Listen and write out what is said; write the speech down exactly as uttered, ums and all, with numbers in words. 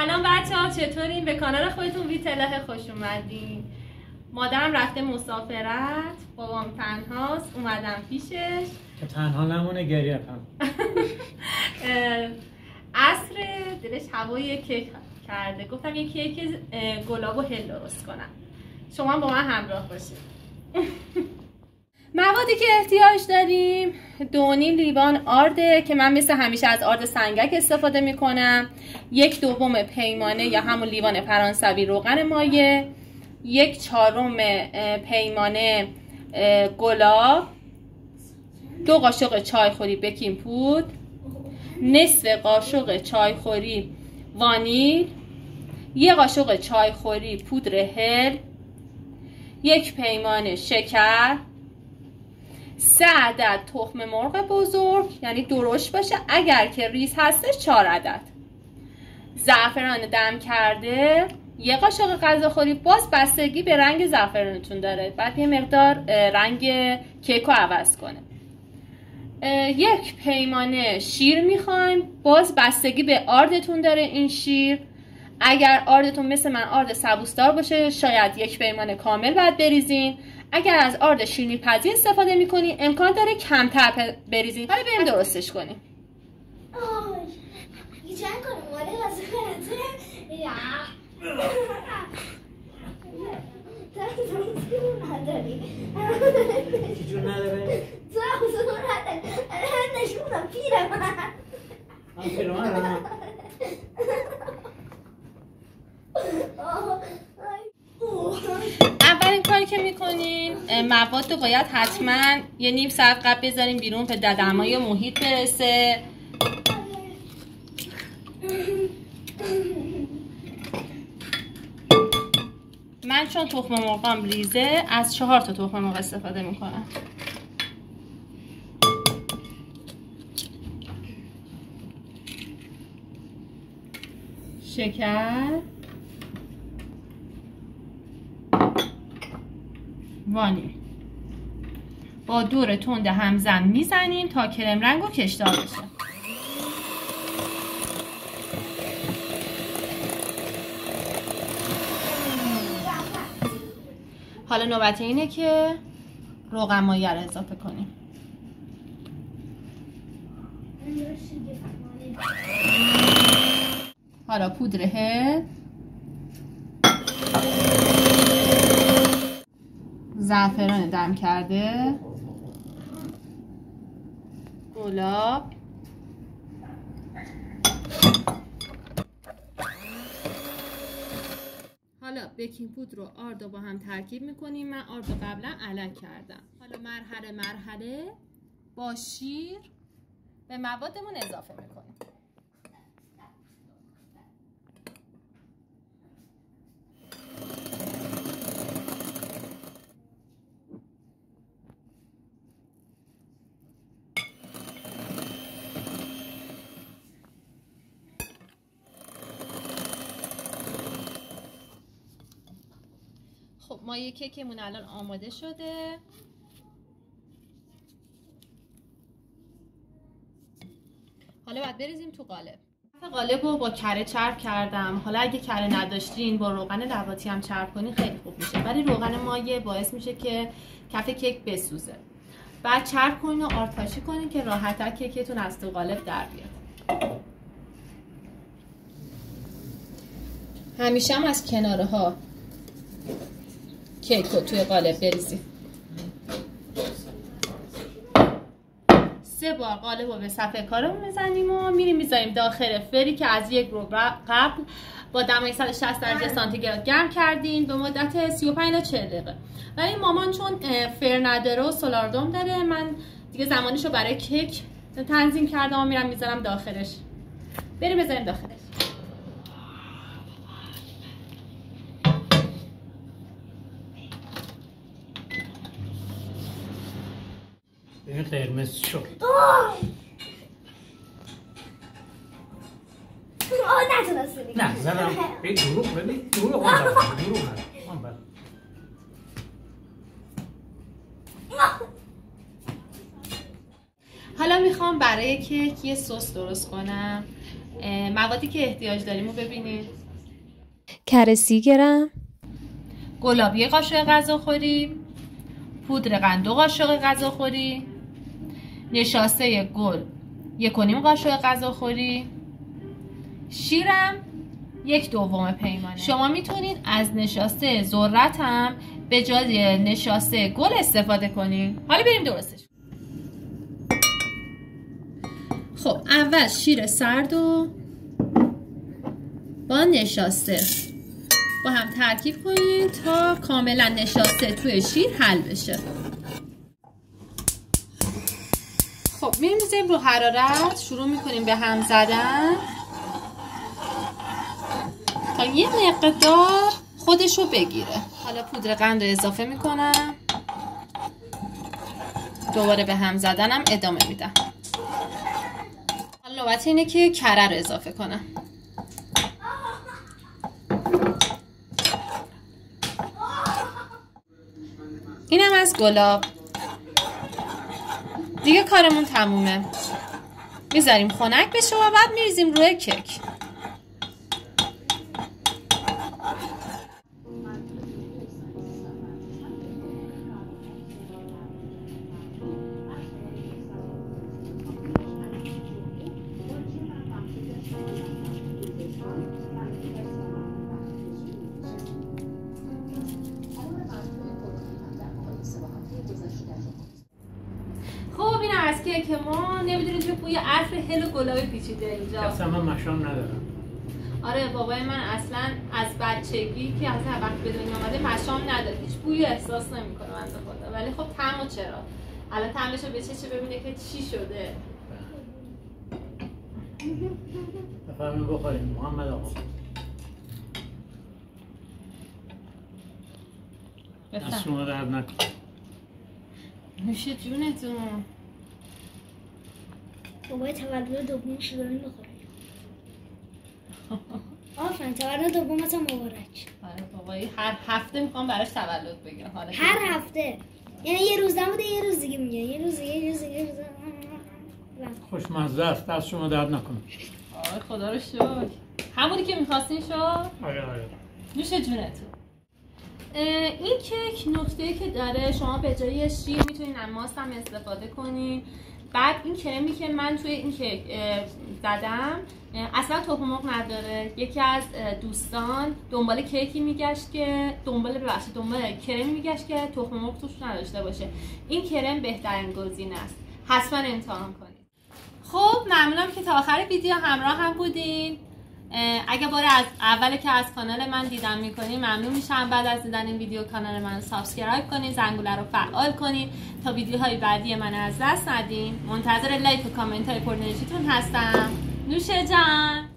سلام بچه ها، چطورین؟ به کانال خودتون ویتلاه خوش اومدین. مادرم رفته مسافرت، بابام تنهاست، اومدم پیشش که تنها نمونه گریه کن. عصر دلش هوای کیک کرده، گفتم یه کیک گلاب و هل درست کنم. شما با من همراه باشید. موادی که احتیاج داریم دو نیم لیوان آرده که من مثل همیشه از آرد سنگک استفاده میکنم، یک دوم پیمانه یا همون لیوان فرانسوی روغن مایه، یک چهارم پیمانه گلاب، دو قاشق چایخوری بیکینگ پودر، نصف قاشق چایخوری وانیل، یک قاشق چایخوری پودر هل، یک پیمانه شکر، سه عدد تخم مرغ بزرگ یعنی درشت باشه، اگر که ریز هستش چهار عدد، زعفران دم کرده، یک قاشق غذاخوری. باز بستگی به رنگ زعفرانتون داره، بعد یه مقدار رنگ کیکو عوض کنه. یک پیمانه شیر میخوایم، باز بستگی به آردتون داره این شیر. اگر آردتون مثل من آرد سبوسدار باشه شاید یک پیمانه کامل باید بریزین. اگر از آرد شیرینی پزی استفاده میکنین امکان داره کمتر بریزین. حالا بریم درستش کنیم. چجور نداره؟ نشونم پیره من من پیره من اولین کاری که میکنین مواد رو باید حتما یه نیم ساعت قبل بذارین بیرون به دمای محیط برسه. من چون تخم مرغم ریزه از چهار تا تخم مرغ استفاده میکنم. شکر، وانیل با دور تند همزن میزنیم تا کرم رنگ و کشدار بشه. حالا نوبت اینه که روغن مایه رو اضافه کنیم. حالا پودر هل، زعفران دم کرده، گلاب، حالا بیکینگ پودر رو آرد رو با هم ترکیب میکنیم. من آرد رو قبلا علک کردم. حالا مرحله مرحله با شیر به موادمون اضافه میکنیم. خب مایه کیکمون الان آماده شده. حالا باید بریزیم تو قالب. قالب رو با کره چرب کردم. حالا اگه کره نداشتین با روغن لواطی هم چرب کنین خیلی خوب میشه، ولی روغن مایه باعث میشه که کف کیک بسوزه. بعد چرب کنین و آرتاشی کنین که راحت‌تر کیکتون از تو قالب در بیاد. همیشه هم از کناره ها کیک رو توی قالب بریزیم. سه بار قالب رو به صفحه کارمون میزنیم و میریم میذاریم داخل فری که از یک رو قبل با دمای صد و شصت درجه سانتیگراد گرم کردین به مدت سی و پنج تا چهل دقیقه. ولی مامان چون فر نداره و سولاردوم داره، من دیگه زمانیشو برای کیک تنظیم کردم و میرم میذارم داخلش. بریم بذاریم داخلش. این قرمز شد. آه نتونستی نه زدم به دروغ، ببین دروغ هم زدم دروغ هم حالا میخوام برای کیک یه سس درست کنم. موادی که احتیاج داریم رو ببینید. کره سی گرم، گلاب یک قاشق غذاخوری، پودر قند دو قاشق غذاخوری، نشاسته گل یک و نیم قاشق غذاخوری، شیرم یک دوم پیمانه. شما میتونید از نشاسته ذرت هم به جای نشاسته گل استفاده کنید. حالا بریم درستش. خب اول شیر سرد و با نشاسته با هم ترکیب کنید تا کاملا نشاسته توی شیر حل بشه. خب می‌ریزیم رو حرارت، شروع می‌کنیم به هم زدن تا یه مقدار خودشو بگیره. حالا پودر قند رو اضافه میکنم، دوباره به هم زدنم ادامه میدم. حالا نوبت اینه که کره رو اضافه کنم. اینم از گلاب. دیگه کارمون تمومه. میذاریم خنک بشه و بعد میریزیم روی کیک. خب این از کیک ما. نمیدونید که بوی عطر هل و گلابی پیچیده اینجا. اصلا من مشام ندارم. آره بابای من اصلا از بچگی که اصلا وقتی به دنیا آمده مشام نداره، هیچ بویی احساس نمیکنه بنده خدا. ولی خب طعمو چرا؟ الان طعمشو به چه چه ببینه که چی شده. بفرمایید بخوریم محمد آقا. دست شما درد نکن. نوش جونتون. بابای تولد دومش رو داریم بخوریم. آفرین تولد دومت مبارک. آره بابایی هر هفته میخوام براش تولد بگیرم. حالا هر هفته. یعنی یه روز نبوده یه روز دیگه میگه. یه روز دیگه یه روز دیگه. خوشمزه است. دست شما درد نکنه. آره خدا رو شکر. همونی که می‌خواستین شو؟ آره آره. نوش جونتون. این کیک نکته‌ای که داره، شما به جای شیر میتونین از ماست هم استفاده کنین. بعد این کرمی که من توی این کیک زدم اصلا تخم مرغ نداره. یکی از دوستان دنبال کیکی میگشت که دنبال ببخشید دنبال کرمی میگشت که تخم مرغ توش نداشته باشه. این کرم بهترین گزینه است. حتما امتحان کنید. خب ممنونم که تا آخر ویدیو همراه هم بودین. اگه بار از اولی که از کانال من دیدن میکنین ممنون میشم بعد از دیدن این ویدیو کانال من سابسکرایب کنین، زنگوله رو فعال کنین تا ویدیوهای بعدی من از دست ندین. منتظر لایک و کامنت های پرانرژیتون هستم. نوش جان.